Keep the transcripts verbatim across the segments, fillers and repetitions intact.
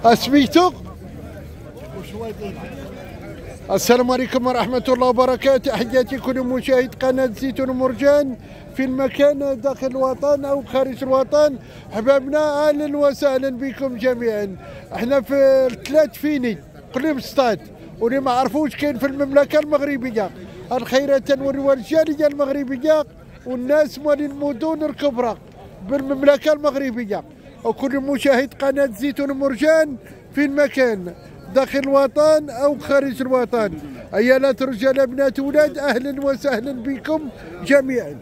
سميتو؟ السلام عليكم ورحمة الله وبركاته. تحياتي كل مشاهد قناة زيتون مرجان في المكان داخل الوطن أو خارج الوطن. حبابنا أهلا وسهلا بكم جميعا. احنا في الثلاث فيني قليب ستاد، واللي ما عرفوش كاين في المملكة المغربية الخيرات والرجالية المغربية والناس مال المدن الكبرى بالمملكة المغربية، وكل مشاهد قناة زيتون مرجان في المكان داخل الوطن أو خارج الوطن. عيالات رجال بنات ولاد أهلا وسهلا بكم جميعا.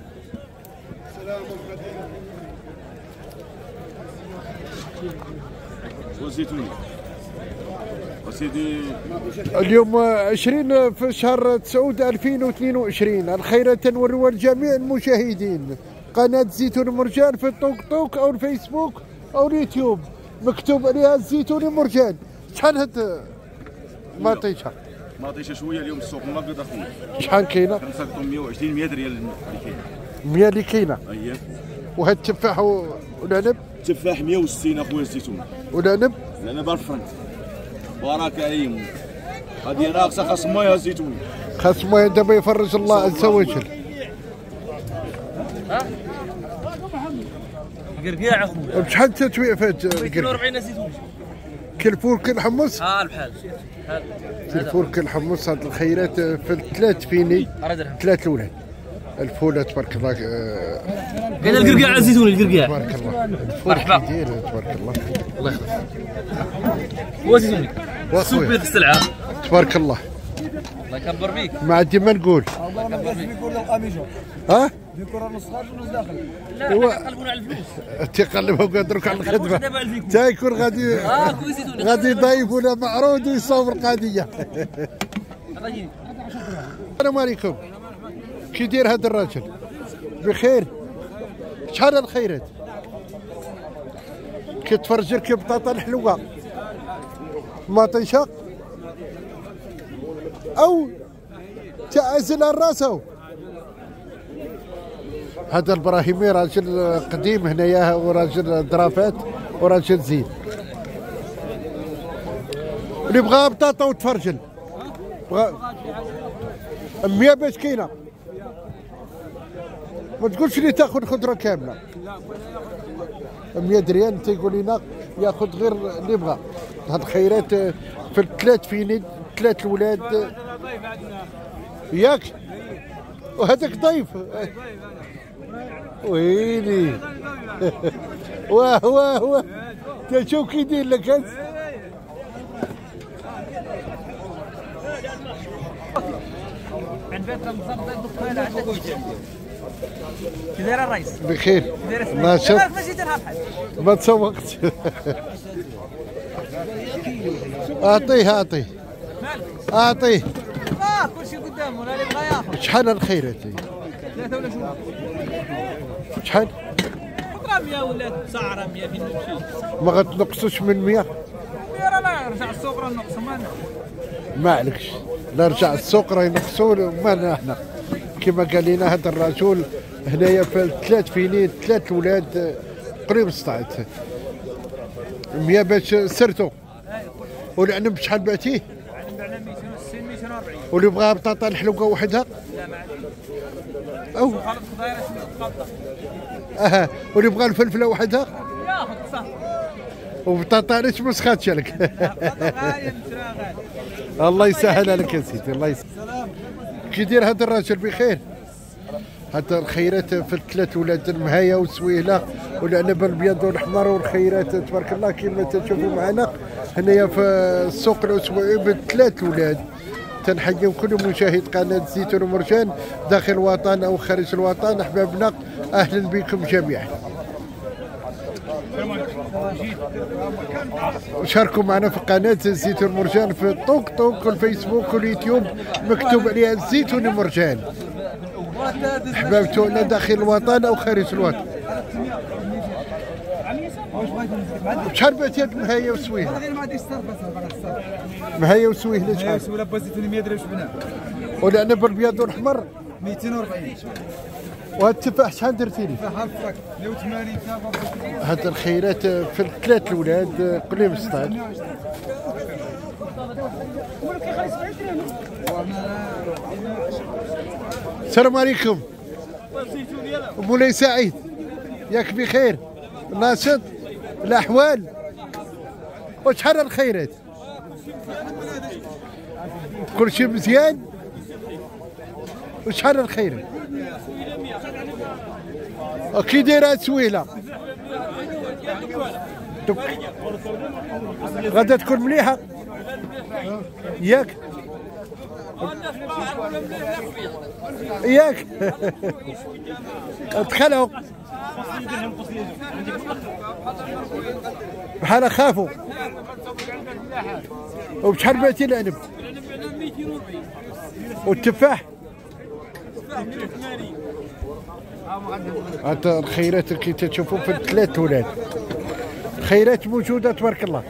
اليوم عشرين في شهر تسعود ألفين واثنين وعشرين. الخيرات والروى لجميع المشاهدين قناة زيتون مرجان في التوك توك أو الفيسبوك أو اليوتيوب، مكتوب عليها زيتون مرجان. شحال هاد ماطيشه؟ ماطيشه شويه اليوم السوق منقط اخويا. شحال كاينه؟ كنسقطوا مية وعشرين مية ريال اللي كاينه. مية اللي كاينه؟ اييه. وهاد التفاح والعنب؟ التفاح مية وستين اخويا الزيتون. والعنب؟ العنب الفرنك. بارك عيم. هذه ناقصه خاص ميه الزيتون. خاص ميه دابا يفرج الله عز وجل. ها؟ قرقيع اخويا. بشحال التسويق فات؟ مئتين وأربعين زيتون. كالفور كالحمص؟ اه البحال. كالفور كالحمص. هاد الخيرات في الثلاث فيني ثلاث الاولاد. الفول تبارك الله. كاين القرقيع الزيتوني القرقيع. تبارك الله. مرحبا. تبارك الله. الله يخليك. هو زيتوني. السوق بيض السلعه. تبارك الله. الله يكبر بيك. ما عندي ما نقول. الله يكبر بيك. ها؟ ديكور نص خارج ونص داخل. لا تقلبونا على الفلوس. تيقلبوا قادروك على الخدمه. تا يكون غادي اه كويس زيتوني. غادي يضيف ولا معروض ويصاوب القضيه. السلام عليكم. كي داير هذا الراجل؟ بخير. شحال الخيرات؟ كتفرج لك بطاطا الحلوه ماطيشه او تعزل الراسه. هذا الابراهيمي راجل قديم هنايا وراجل ظرافات وراجل زين. اللي بغى بطاطا وتفرجل بغى مية باش كاينه. ما تقولش لي تاخذ خضره كامله. مية ريال انت يقول لنا ياخذ غير اللي بغى. هاد الخيرات في الثلاث فيني ثلاث الاولاد ياك. وهذاك ضيف ويلي. واه واه واه تشوف كي يدير لك هاد. عند بيتنا مصدر الدخان عندك. كي داير الرئيس؟ بخير. ما شاء ما تسوقتش. اعطيه اعطيه اعطيه. اه كل شيء قدامه ولا اللي يبغى ياخذ. شحال الخيرات؟ ثلاثة ولا شنو؟ شحال؟ خضرة مية ولا سعرة مية في النمشي. ما غتنقصوش من مية؟ مية راه لا رجع السوق راه نقصوا مالنا. ما عليكش، لا رجع السوق راه ينقصوا مالنا احنا. كما قال لنا هذا الرجل هنايا في الثلاث فيني ثلاث ولاد قريب سطعت. مية باش سرتو. والعنب شحال بعتيه؟ العنب بعنا مئتين وستين مئتين وأربعين. واللي بغاها بطاطا الحلوه وحدها؟ لا ما عندي. او خالد خضيره تقطع. اها واللي بغى الفلفله وحدها؟ ياخذ صح. وبطاطا علاش ما سخاتش لك؟ الله يسهل عليك يا سيدي. الله يسهل. كي داير هذا الراجل؟ بخير. هذا الخيرات في الثلاث ولاد المهايه وسويله والعنب الابيض والاحمر والخيرات تبارك الله كما تشوفوا معنا هنايا في السوق الاسبوعي بالثلاث ولاد. تنحيي كل مشاهد قناه زيتون مرجان داخل الوطن او خارج الوطن. احبابنا اهلا بكم جميعا. شاركوا معنا في قناه زيتون مرجان في التوك توك والفيسبوك واليوتيوب، مكتوب عليها زيتون مرجان. احبابتونا داخل الوطن او خارج الوطن. شحال بعتي هاد المهايه وسويله؟ مهايه وسويله شحال؟ سويله بزيتوني مية درهم شبناه. والعنب الابيض والاحمر؟ مئتين وأربعين. وهاد التفاح شحال درتي لي؟ التفاح الفرق مئة وثمانين تابع. هاد الخيرات في الثلاث الاولاد قول لي مستعد. السلام عليكم. مولاي سعيد ياك بخير؟ ناشط؟ الاحوال؟ وشحال الخيرات؟ كل شيء مزيان؟ وشحال الخيرات؟ كي دايره سويله؟ غادا تكون مليحه ياك؟ ياك؟ دخلوا بحال خافوا. وبشحال بعتي العنب؟ والتفاح؟ هاد الخيرات كي تشوفوا في الثلاث ولاد خيرات موجوده تبارك الله.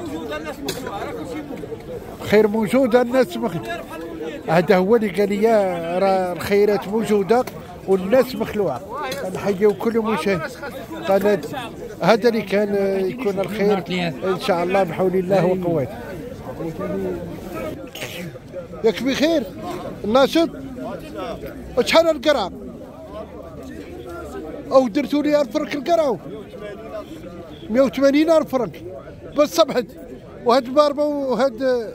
خير موجوده الناس مخلوعه. هذا هو اللي قال لي راه الخيرات موجوده والناس مخلوعه. نحييو كل مشاهد قناه. هذا اللي كان يكون الخير ان شاء الله بحول الله وقوته. ياك بخير؟ ناشط؟ وشحال القرعه؟ او درتوا لي ألف فرنك القرعه؟ مئة وثمانين ألف فرنك بس صبحت. وهاد الباربه وهاد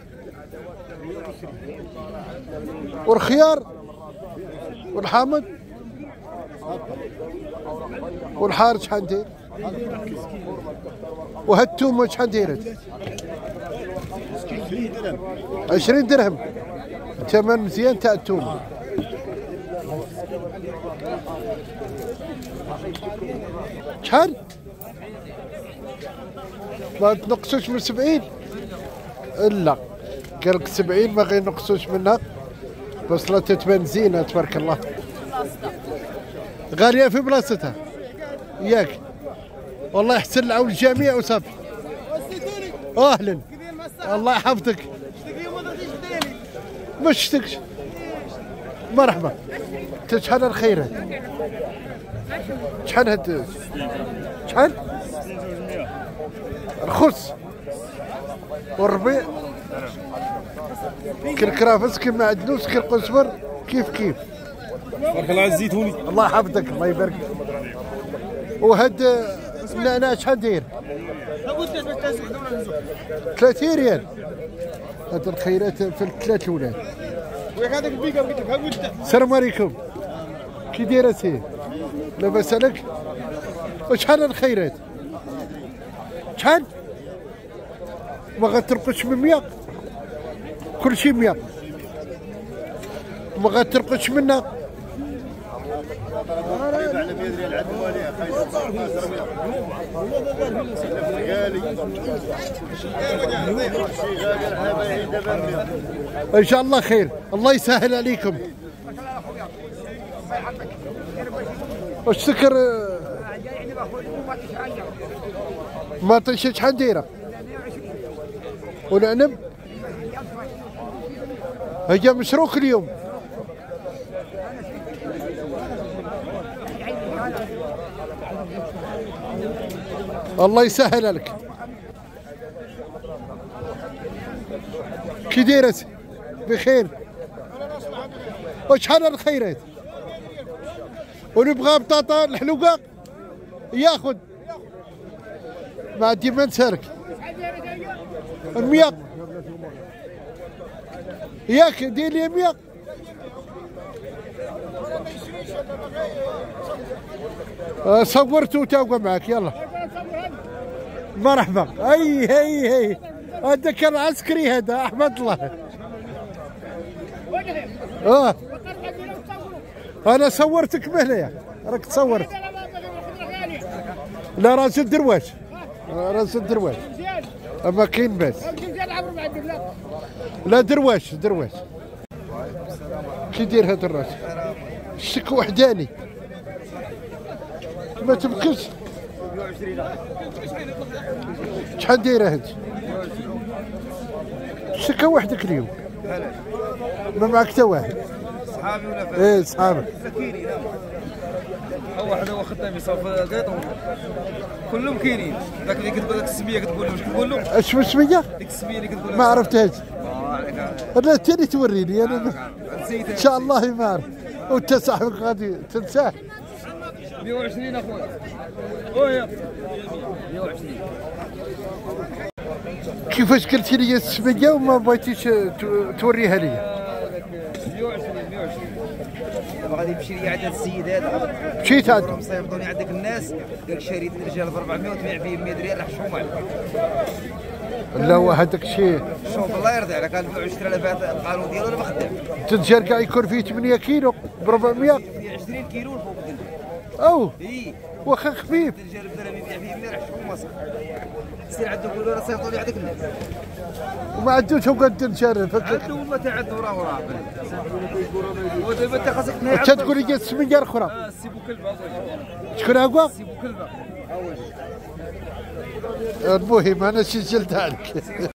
والخيار والحامض والحار شحال داير؟ وهاد التومه شحال دايرت؟ عشرين درهم ثمن مزيان تاع التومه. شحال؟ ما تنقصوش من سبعين؟ لا قال لك سبعين ما غينقصوش منها. بصلة تتبان زينة تبارك الله. غالية في بلاصتها ياك؟ والله يحسن العون الجميع وصافي. اهلا الله يحفظك. ما شفتكش. مرحبا. انت شحال الخيرات؟ شحال هاد؟ شحال؟ الخس والربيع كل كرافس كل معدنوس كل قزبر كيف كيف. بارك الله على الزيتوني. الله يحفظك الله يبارك. وهاد النعناع شحال داير؟ ثلاثين ريال. هاد الخيرات في الثلاث الاولاد. السلام عليكم. كي دايره سي؟ لاباس عليك؟ وشحال الخيرات؟ شحال؟ ما غترقصش من مية؟ كل شيء مية. ما غترقصش منا. ان شاء الله خير. الله يسهل عليكم. واش سكر ما طيشه شحال دايره؟ والعنب هي مشروك اليوم. الله يسهل لك. كي دايرة؟ بخير. وشحال الخيرات؟ ونبغى بطاطا الحلوقة ياخذ. ما ديما نسالك. المية ياك دير لي مية. صورتو تاوقع معك يلا. مرحبا. اي هي هي هذا كان عسكري هذا احمد الله. اه انا صورتك بهنايا راك تصورت. لا راجل درواش راجل درواش اما كاين باس. لا درواش درواش. كي دير هذا الراجل؟ الشك وحداني ما تبكش. شحال دايره هاد؟ الشكا وحدك اليوم ما معك حتى واحد. صحابي ولا فهد؟ ايه صحابك. واحد هو خدام يصرف قيط كلهم كاينين. ذاك اللي كتقول لك السميه كتقول له واش كتقول له؟ اش السميه؟ ديك السميه اللي كتقول ما عرفتهاش. اه لا تاني توريني انا ان شاء الله ما عرف. وانت صاحبك غادي تنساه. مية وعشرين اخويا. خويا مية وعشرين. كيفاش قلتي لي السميه وما بغيتيش توريها لي؟ مية وعشرين مية وعشرين. غادي يمشي لي عند السيد هذا. مشيت عند مصيفطوني عندك الناس قال لك شريت الرجال ب أربعمية وتبيع فيه مية ريال حشومه. لا هو هذاك الشيء شوف الله يرضي عليك هاد عشرة آلاف القانون ديالو انا ما خدام. الدجاج كاع يكون فيه ثمانية كيلو ب أربعمية. فيه عشرين كيلو الفوق الدنيا. او اي واخا خفيف. الرجال بدرهم يبيع فيه مية حشومه صح. سير عندهم قولوا راه صيفطوني عندك الناس. وما عندوش هو قد الدجاج فكك. عندهم ما تعدوا راه وراه. ودابا انت خاصك تنهي. انت تقول لي السميه الاخرى. اه سي بوكلبه شكون هو؟ سي بوكلبه. المهم انا سجلت عليك.